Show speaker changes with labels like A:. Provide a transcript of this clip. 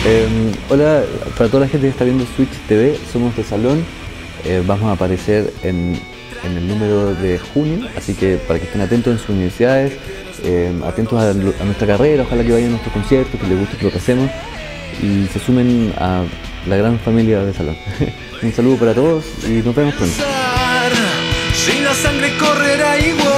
A: Hola, para toda la gente que está viendo Switch TV, somos de Salón. Vamos a aparecer en el número de junio, así que para que estén atentos en sus universidades, atentos a nuestra carrera, ojalá que vayan a nuestros conciertos, que les guste lo que hacemos y se sumen a la gran familia de Salón. Un saludo para todos y nos vemos pronto.
B: Si la sangre correrá igual.